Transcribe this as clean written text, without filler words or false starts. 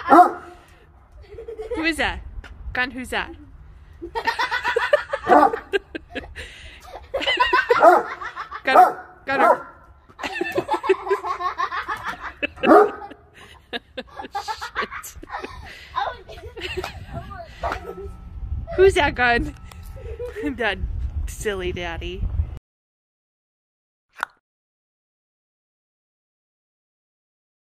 Who is that? Gun, who's that? Got her. Shit. Who's that, Gun? I'm done. Silly daddy.